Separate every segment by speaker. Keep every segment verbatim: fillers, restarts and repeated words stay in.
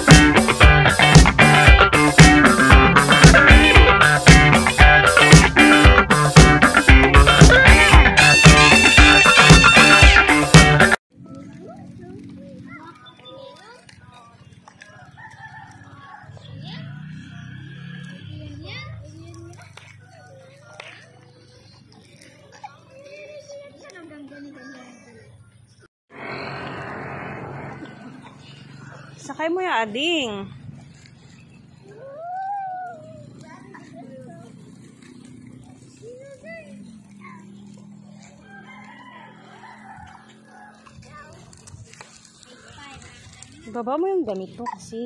Speaker 1: Sakay mo yung ading. Baba mo yung damit mo kasi.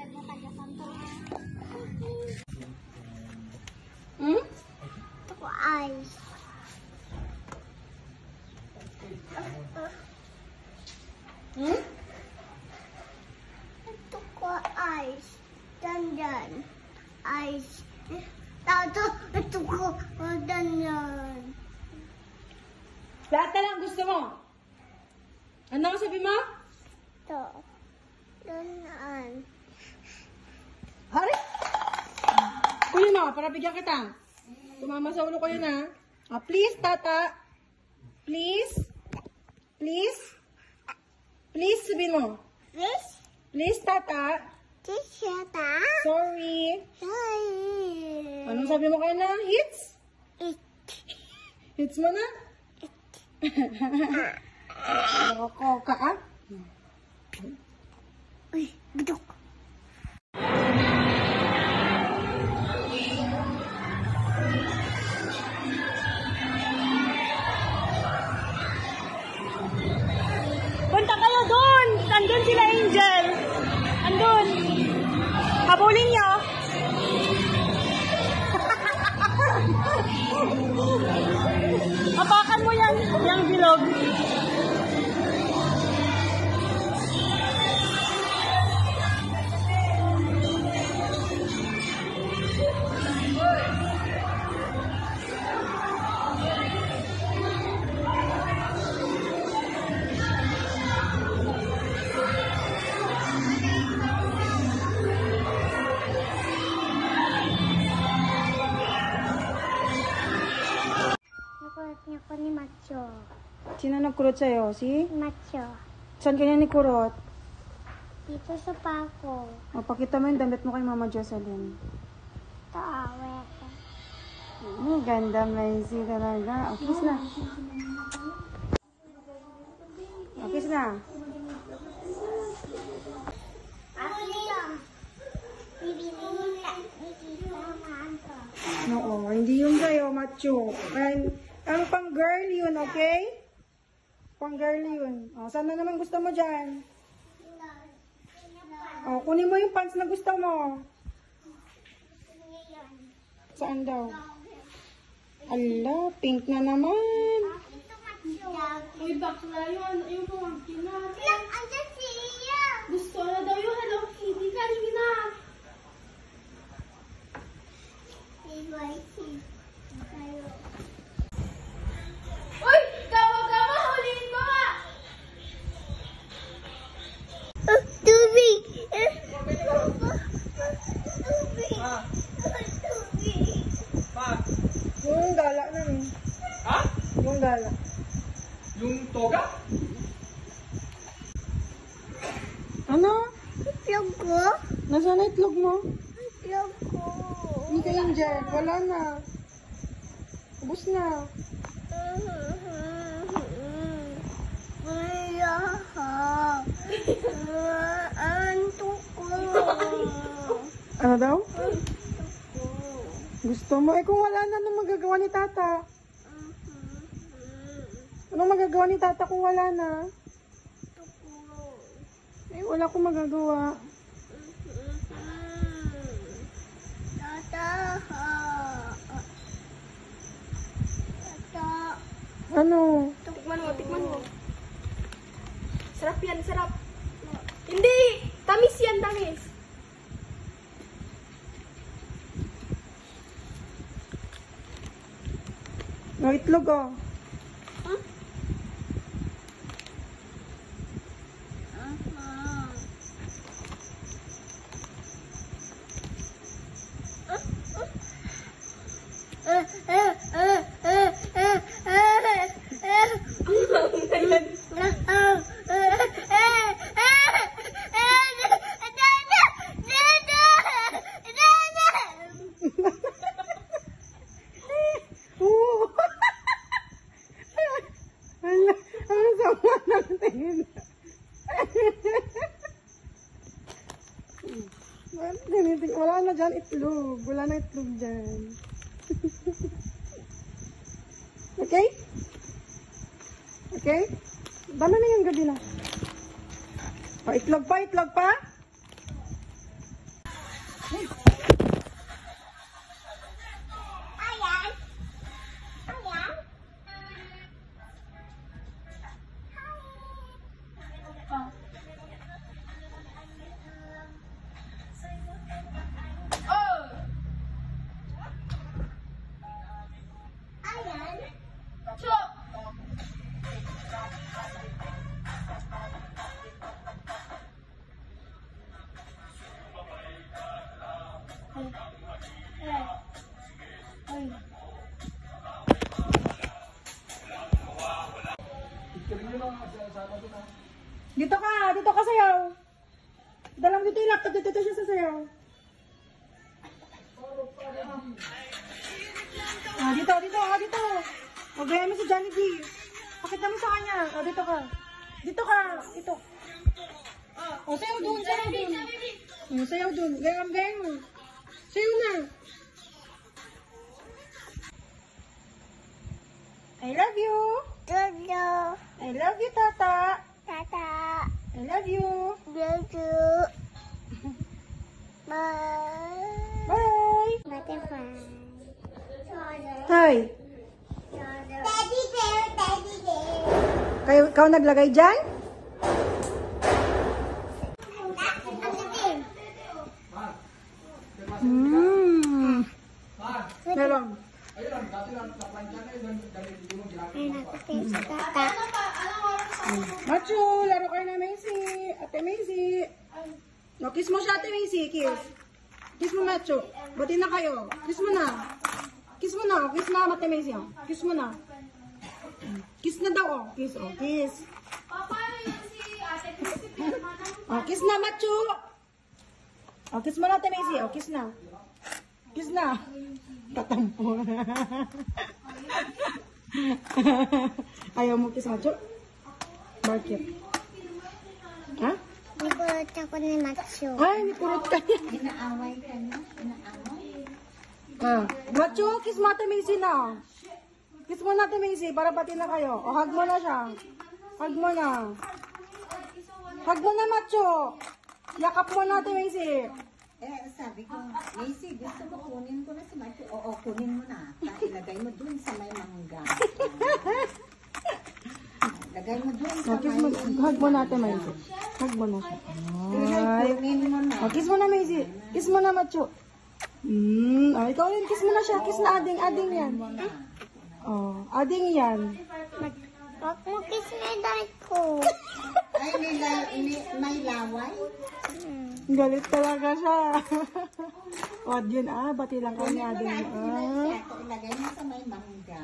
Speaker 1: Hmm?
Speaker 2: Ako ice.
Speaker 1: Hmm?
Speaker 2: Ito ko ice. Dandan. Ice. Tato, ito ko dandan.
Speaker 1: Lahat na lang gusto mo. Ano ang sabi mo?
Speaker 2: Ito. Dandan.
Speaker 1: Hari! Kunin mo, para bigyan kita. Tumama sa ulo ko yun, ha? Ah, please, tata. Please. Please. Please, sabihin mo.
Speaker 2: Please?
Speaker 1: Please, tata.
Speaker 2: Please, Yata.
Speaker 1: Sorry.
Speaker 2: Sorry.
Speaker 1: Anong sabi mo kayo na? Hits?
Speaker 2: It.
Speaker 1: Hits mo na? Loko ka, ah?
Speaker 2: Uy, budok.
Speaker 1: Punta kayo doon! Nandun sila, Angel! Andun! Habulin niyo! Apakan mo yan, yung bilog.
Speaker 2: Nakulat niya ko ni Macho.
Speaker 1: Sino nagkurot sa'yo? Si?
Speaker 2: Macho.
Speaker 1: Saan kanya nikurot?
Speaker 2: Dito sa pako.
Speaker 1: O, pakita mo yung damit mo kay Mama Jocelyn.
Speaker 2: Tawe ko.
Speaker 1: Ang ganda, Maisy talaga. Okay na. Okay na.
Speaker 2: Ako yun. Bibili ka. Bibili ka.
Speaker 1: Oo, hindi yung sa'yo, macho. And, ang pang-girl yun, okay? Pang-girl yun. O, saan na naman gusto mo dyan? O, kunin mo yung pants na gusto mo. Saan daw? Ala, pink na naman.
Speaker 3: Uy, bakla yun. Yung mga kinat.
Speaker 2: Lang, andyan siya.
Speaker 3: Gusto na daw yung Hello Kitty kanina. Uy! Gawa-gawa! Huliin mo nga!
Speaker 2: Oh, tubig.
Speaker 1: Yung gala na eh.
Speaker 4: Ha?
Speaker 1: Yung gala.
Speaker 4: Yung toga?
Speaker 1: Ano?
Speaker 2: Itlog ko.
Speaker 1: Nasaan na itlog mo?
Speaker 2: Itlog ko.
Speaker 1: Hindi ka yung Jen. Wala na. Ubus na.
Speaker 2: Antok ko.
Speaker 1: Ano daw? Gusto mo? Eh kung wala na, anong magagawa ni tata? Anong magagawa ni tata kung wala na? Eh wala akong magagawa.
Speaker 2: Tata. Tata.
Speaker 1: Ano?
Speaker 3: Tikman mo, tikman mo. Sarap yan, sarap. Hindi! Tamis yan, tamis.
Speaker 1: No, itlog oh.
Speaker 3: Huh?
Speaker 1: Ba't ganitin? Wala na dyan itlog. Wala na itlog dyan. Okay? Okay? Dami na yung gabi na. O, itlog pa, itlog pa.
Speaker 2: Ayan. Ayan. Ayan.
Speaker 1: Dito ka, dito ka sayaw. Dalang dito yung laptop, dito, dito siya sa sayaw. Ah, dito, dito, ah, dito. O, gaya mo si Jollibee. Pakita mo sa kanya. O, dito ka. Dito ka, dito. O, sayaw dun, sayaw dun. O, sayaw dun. Gaya mo, gaya mo. Sayaw na. I love you.
Speaker 2: Tulo.
Speaker 1: I love you, Tata.
Speaker 2: Tata.
Speaker 1: I love you.
Speaker 2: Beju. Bye.
Speaker 1: Bye.
Speaker 2: Butterfly.
Speaker 1: Hi.
Speaker 2: Teddy bear, teddy bear.
Speaker 1: Kayo, ikaw naglagay dyan?
Speaker 2: Ang sabihin.
Speaker 1: Mmm. Meron.
Speaker 2: Ay, nakatin si Tata.
Speaker 1: Machu, laro kayo na Macy. Ate Macy. No, kiss mo siya, Ate Macy. Kiss. Kiss mo, Machu. Bati na kayo. Kiss mo na. Kiss mo na. Kiss na, Ate Macy. Oh. Kiss mo na. Kiss na daw, oh. Kiss, oh. Kiss. Oh, kiss na, Machu. Oh, kiss mo na, Ate Macy. Oh, kiss na. Kiss na. Tatampo. Ayaw mo kiss, Machu? Bakit? Ha?
Speaker 2: Nagulot ako ni Macho.
Speaker 1: Ay, may kurot ka niya.
Speaker 2: Inaaway ka na? Inaaway?
Speaker 1: Ah, Machu, kiss mo Ate Macy na. Kiss mo na Ate Macy para pati na kayo. O, hug mo na siya. Hug mo na. Hug mo na, Machu. Yakap mo na Ate Macy.
Speaker 5: Eh, sabi ko, Macy, gusto mo kunin ko na si Macho? Oo, kunin mo na. Ilagay mo dun sa may mangga. Lagay mo dun sa
Speaker 1: O, kiss mo.
Speaker 5: may...
Speaker 1: Hug mo na Ate Macy. Hug mo na siya. Ay.
Speaker 5: Kunin mo na.
Speaker 1: O, kiss mo na Macy. Kiss mo na, Machu. Hmm, o, ikaw rin. Kiss mo na siya. Kiss na ading. Ading yan. Oh, ading yan.
Speaker 2: Huwag mo kiss na yung damit ko.
Speaker 5: Ay, may, la- may, may laway.
Speaker 1: Galit talaga siya. O, yun ah. Bati lang kami
Speaker 5: Kunin mo
Speaker 1: ading.
Speaker 5: na.
Speaker 1: Ah.
Speaker 5: Ito, ilagay mo sa may mangga.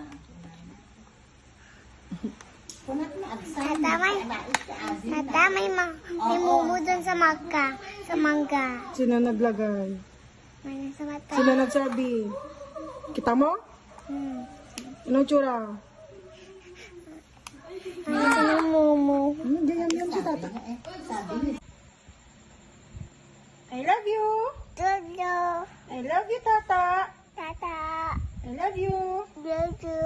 Speaker 5: Kunat mo, agsan.
Speaker 2: Tata, may,
Speaker 5: Nais ka, adin na.
Speaker 2: tata, may, ma, may mumu dun sa mangga. Sa mangga.
Speaker 1: Sino naglagay?
Speaker 2: May nasa mata.
Speaker 1: Sino nagsabi? Kita mo?
Speaker 2: Hmm.
Speaker 1: Anong tsura?
Speaker 2: May nasa ng mumu.
Speaker 1: Hmm, ganyan yan si tata.
Speaker 5: Eh, sabi niya.
Speaker 1: I love you.
Speaker 2: Tulo.
Speaker 1: I love you, Tata.
Speaker 2: Tata.
Speaker 1: I love you.
Speaker 2: Beju.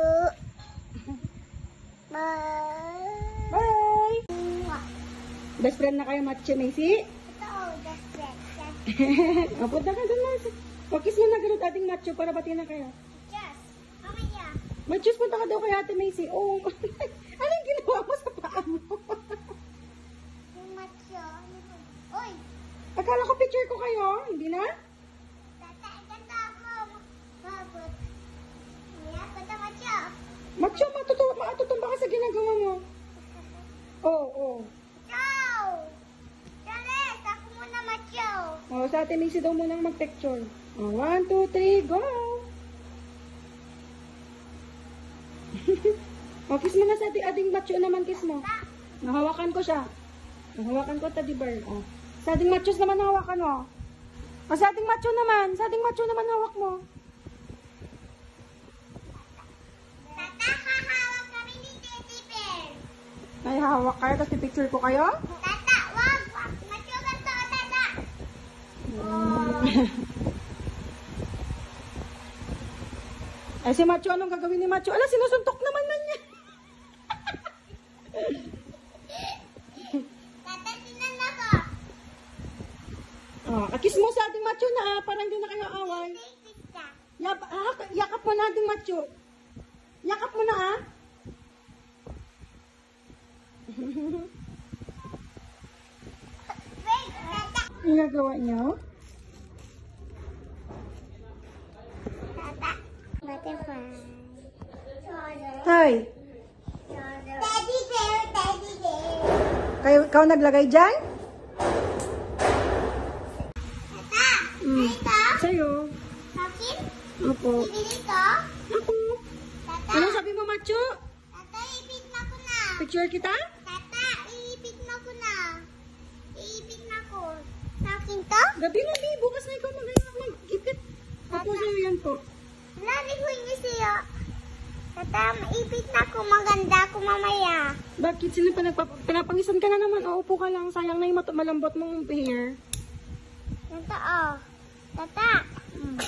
Speaker 2: Bye.
Speaker 1: Bye.
Speaker 2: Mwah.
Speaker 1: Best friend na kayo, Machi Macy?
Speaker 2: Ito, that's it.
Speaker 1: O, punta ka doon, Machi. O, kiss mo na ganun ating Macho para bati na kayo.
Speaker 2: Yes. Mamaya.
Speaker 1: Machos, punta ka daw kay Ate Macy. Oh, anong ginawa mo sa paa mo?
Speaker 2: Yung macho. Uy.
Speaker 1: Akala ko picture ko kayo. Hindi na?
Speaker 2: Tata, ganda ako. Babot. Maya, punta macho.
Speaker 1: Macho, matutuwa, matutumba ka sa ginagawa mo. Oo, oh, oo.
Speaker 2: Ciao. Charis, ako muna macho.
Speaker 1: Oh. Oh, sa Ate Macy daw muna mag-picture. Oh, one, two, three, go! Oh, kiss mo na sa ating, ating macho naman, kiss mo. Nahawakan ko siya. Nahawakan ko, teddy bear. Oh. Sa ating machos naman nahawakan mo. Oh, sa ating macho naman. Sa ating macho naman hawak mo.
Speaker 2: Tata, hahawak kami ni Teddy Bear.
Speaker 1: Ay, hawak kayo, tapos picture ko kayo.
Speaker 2: Tata, wag. Macho ganito, tata.
Speaker 1: Hmm. Eh, si Macho, anong gagawin ni Macho? Ala, sinusuntok naman na niya.
Speaker 2: Tata, tinan ako.
Speaker 1: Oh, akis mo sa ating Macho na, ah, parang hindi na kayo away.
Speaker 2: Take ka.
Speaker 1: Yap, ah, yakap mo na ating Macho. Yakap mo na, ah.
Speaker 2: Wait, tata.
Speaker 1: Ang gagawa niyo?
Speaker 2: Tata. Butterfly.
Speaker 1: Tay,
Speaker 2: Teddy bear, teddy bear.
Speaker 1: kayo, ikaw naglagay dyan?
Speaker 2: Tata,
Speaker 1: Mm.
Speaker 2: ito.
Speaker 1: Sa'yo.
Speaker 2: Akin?
Speaker 1: Opo.
Speaker 2: Bibili ko?
Speaker 1: Ako.
Speaker 2: Tata,
Speaker 1: Ano sabi mo, Macho?
Speaker 2: tata, ipit na ko na.
Speaker 1: Picture kita?
Speaker 2: Tata, iipit na ko na. Iipit na ko. Sa akin to?
Speaker 1: Gabi na, Bi. Bukas na ikaw mag-ipit. Opo, sa'yo yan po.
Speaker 2: Lali ko yung siya. Tata, maipit na ko. Maganda ko mamaya.
Speaker 1: Bakit? Sino pa nagpa- pinapangisan ka na naman? O, upo ka lang. Sayang na yung mat- malambot mong hair.
Speaker 2: Tata, oh. Tata. Hmm.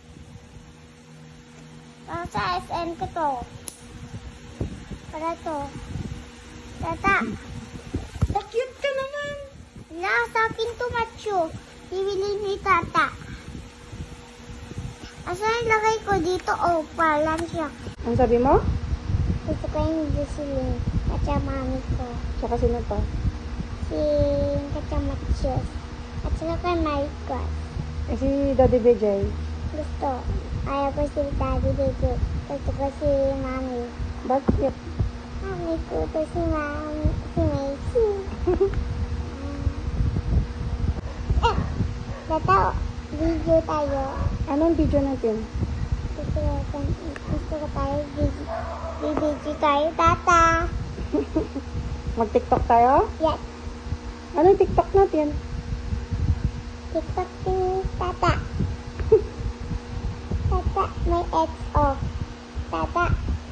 Speaker 2: Para sa S M ko to. Para to. Tata.
Speaker 1: Bakit ka naman?
Speaker 2: Na, sa akin to, Macho. Bibili ni Tata. Asan lagay ko dito? Oh, palan siya.
Speaker 1: Ang sabi mo?
Speaker 2: Gusto ko yung Jocelyn. At mami ko.
Speaker 1: Tsaka sino pa?
Speaker 2: Si Kacamachos. At saka kay Maricos.
Speaker 1: Eh, si Daddy B J.
Speaker 2: Gusto. Ayaw ko si Daddy Bebe. Gusto ko si Mami.
Speaker 1: Bakit?
Speaker 2: Mami ko to si Mami. Si Macy. Ah. Tata, video tayo.
Speaker 1: Anong video natin?
Speaker 2: Gusto ko, gusto ko tayo video. Video tayo, Tata.
Speaker 1: Mag-tiktok tayo?
Speaker 2: Yes.
Speaker 1: Anong tiktok natin?
Speaker 2: TikTok ni Tata. Tata, may X off. Tata.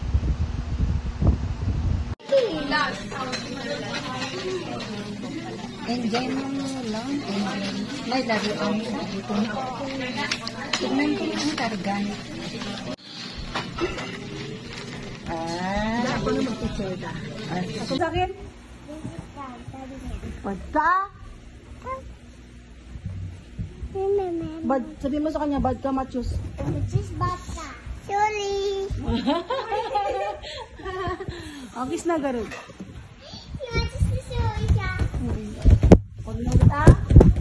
Speaker 5: Enjoy mo lang. Enjoy. May laruan sa dito na. Tignan ko ang kargan. Ah.
Speaker 1: Ako na mag-picture ka. Ako sa akin? Bad ka?
Speaker 2: Remember.
Speaker 1: Bad, sabi mo sa kanya, bad ka, Machos.
Speaker 2: Just bata. Sorry.
Speaker 1: Ang kiss na garod.
Speaker 2: Yung just na sorry siya.
Speaker 1: Huwag na ulit, ah.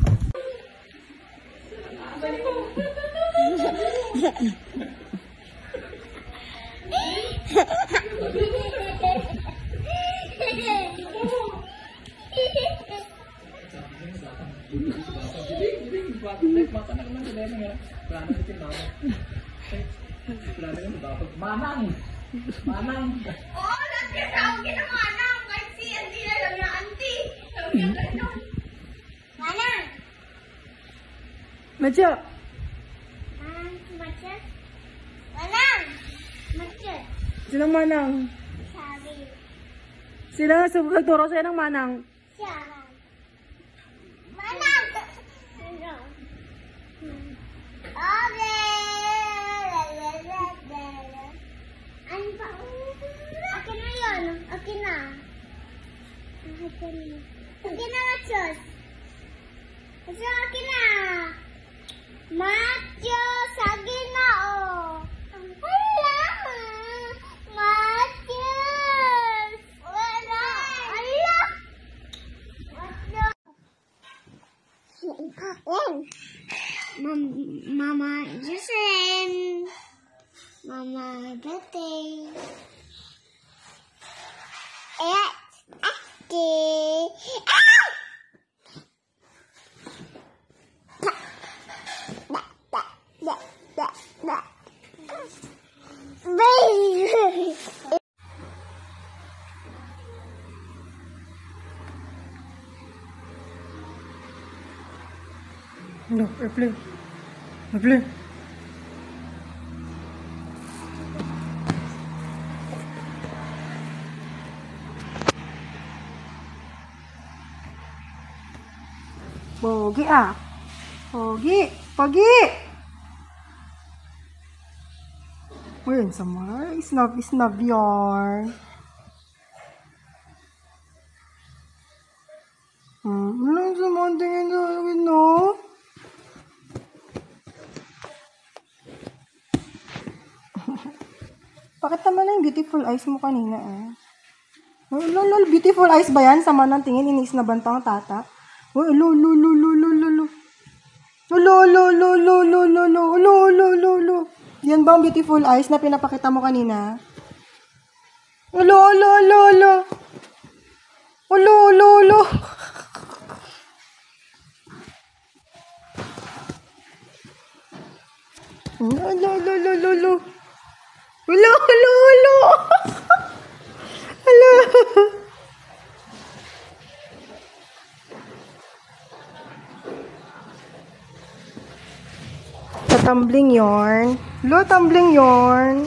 Speaker 4: Manang! Manang!
Speaker 3: Oo, nagkasawag ka ng manang. Kahit si auntie na lang yung auntie. Sabi niya gano'n.
Speaker 2: Manang.
Speaker 1: Macho!
Speaker 2: Manang, macet. Manang. Macet.
Speaker 1: Sinong manang?
Speaker 2: Sabi.
Speaker 1: Sino sub- nagturo sa'yo ng manang?
Speaker 2: Siya. Manang. Ano? Okay. Ano pa? Akin na yun. Akin na. Akin na. Akin na, Machos. Machos, akin na. Machos, akin na, oh. Wala. Machos. Wala. Wala. Wala. Mom, Mama Jocelyn. Mama birthday. Eh, ate. Ah! Da, da, da, da, da. Baby.
Speaker 1: Ano? Airplane. Airplane. Pogi ah. Pogi. Pogi! Uy, yun sama. Isnab, isnab yarn. Hmm, wala sa mga tingin sa akin, no? Bakit naman na yung beautiful eyes mo kanina, ah? Oh, lol, beautiful eyes ba yan? Sama ng tingin, inis na banta ang tata. Oh, lol, lol, lol, lol, lol, lol. Lol, lol, lol, lol, lol, lol, lol, lol, lol, lol. Yan ba ang beautiful eyes na pinapakita mo kanina? Lol, lol, lol, lol. Lol, lol, lol. Lolo, lolo, lolo, lolo. Lolo, lolo. Hello. Sa tumbling yarn. Lo, tumbling yarn.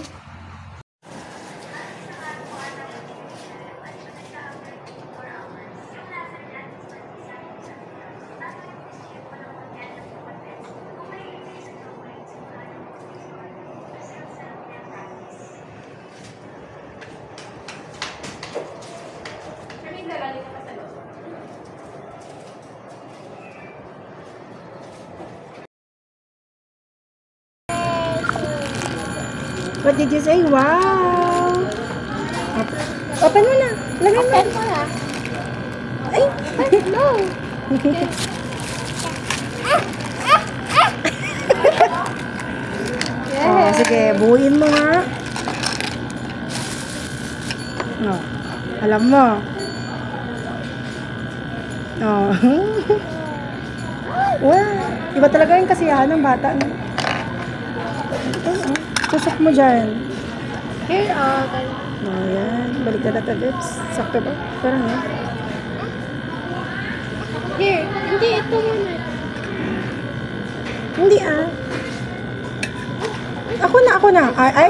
Speaker 1: What did you say? Wow! Open mo na. Lagay mo.
Speaker 2: Open mo na.
Speaker 1: Ay!
Speaker 2: No.
Speaker 1: Oh, sige, buuin mo nga. Oh, alam mo. Oh. Wow! Iba talaga yung kasiyahan ng bata. No? Oh, tusok mo dyan.
Speaker 2: Here, oh.
Speaker 1: Oh, yan. Balik ka na lips. Sakto ba? Parang yan.
Speaker 2: Here. Hindi, ito muna.
Speaker 1: Hindi ah. Ako na, ako na. Ay, ay.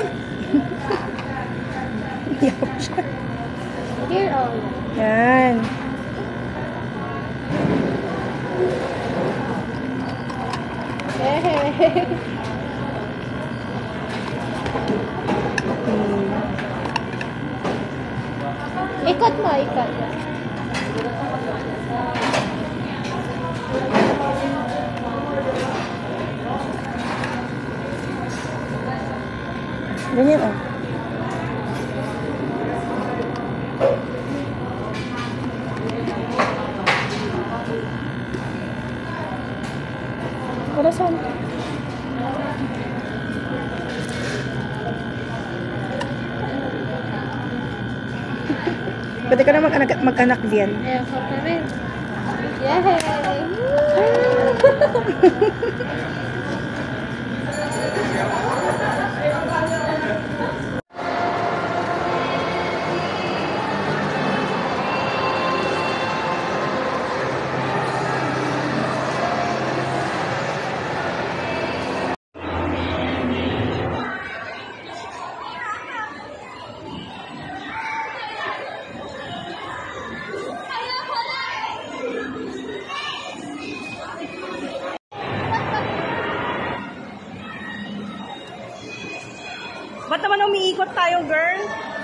Speaker 1: Iyak siya.
Speaker 2: Here, oh.
Speaker 1: Yan. Hmm.
Speaker 2: Ikot mo, ikot.
Speaker 1: Ganyan oh. Para saan? Pwede ka na mag-anak, mag-anak diyan.
Speaker 2: Ayaw ko pa rin. Yay!
Speaker 1: Ba't naman umiikot tayo, girl?